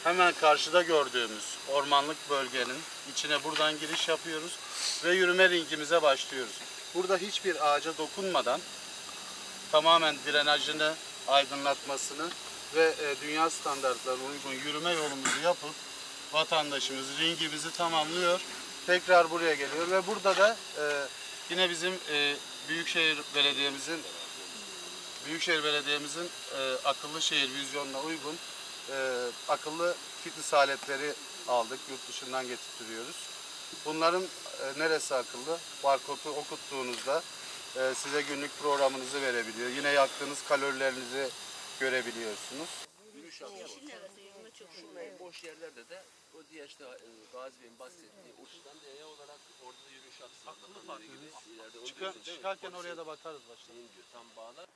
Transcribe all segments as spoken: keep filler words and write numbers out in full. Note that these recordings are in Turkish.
hemen karşıda gördüğümüz ormanlık bölgenin içine buradan giriş yapıyoruz ve yürüme ringimize başlıyoruz. Burada hiçbir ağaca dokunmadan tamamen drenajını, aydınlatmasını ve dünya standartlarına uygun yürüme yolumuzu yapıp vatandaşımız ringimizi tamamlıyor. Tekrar buraya geliyor ve burada da yine bizim Büyükşehir Belediye'mizin Büyükşehir Belediye'mizin akıllı şehir vizyonuna uygun akıllı fitness aletleri aldık, yurt dışından getirtiyoruz. Bunların neresi akıllı? Barkodu okuttuğunuzda size günlük programınızı verebiliyor. Yine yaktığınız kalorilerinizi görebiliyorsunuz. Yürüyüş boş yerlerde de o diğer işte Gazi Bey'in bahsettiği uçtan D'ye olarak orada da yürüyüş aksın. Akıllı park gibi. Çıkar, çıkarken oraya da bakarız başta. Diyor, tam bağlar.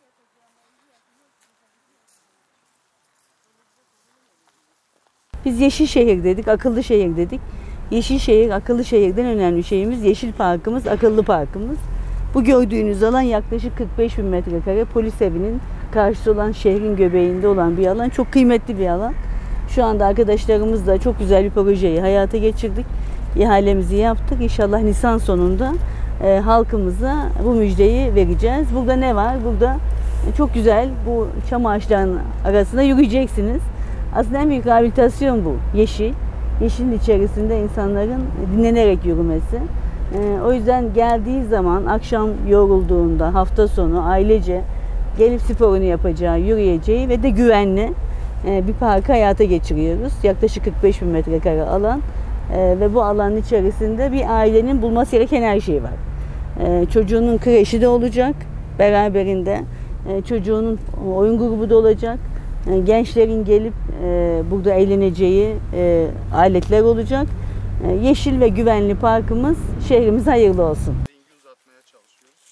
Biz yeşil şehir dedik, akıllı şehir dedik. Yeşil şehir, akıllı şehirden önemli şeyimiz yeşil parkımız, akıllı parkımız. Bu gördüğünüz alan yaklaşık kırk beş bin metrekare, polis evinin karşısı olan şehrin göbeğinde olan bir alan. Çok kıymetli bir alan. Şu anda arkadaşlarımızla çok güzel bir projeyi hayata geçirdik. İhalemizi yaptık. İnşallah Nisan sonunda e, halkımıza bu müjdeyi vereceğiz. Burada ne var? Burada çok güzel bu çam ağaçlarının arasında yürüyeceksiniz. Aslında en büyük rehabilitasyon bu. Yeşil. Yeşilin içerisinde insanların dinlenerek yürümesi. Ee, o yüzden geldiği zaman akşam yorulduğunda hafta sonu ailece gelip sporunu yapacağı, yürüyeceği ve de güvenli e, bir parkı hayata geçiriyoruz. Yaklaşık kırk beş bin metrekare alan e, ve bu alanın içerisinde bir ailenin bulması gereken her şey var. E, çocuğunun kreşi de olacak, beraberinde e, çocuğunun oyun grubu da olacak. Gençlerin gelip e, burada eğleneceği e, aletler olacak. E, yeşil ve güvenli parkımız şehrimize hayırlı olsun. Ringi uzatmaya çalışıyoruz.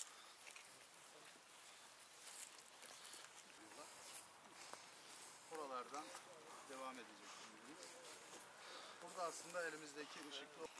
Buralardan devam edecek. Burada aslında elimizdeki ışıklı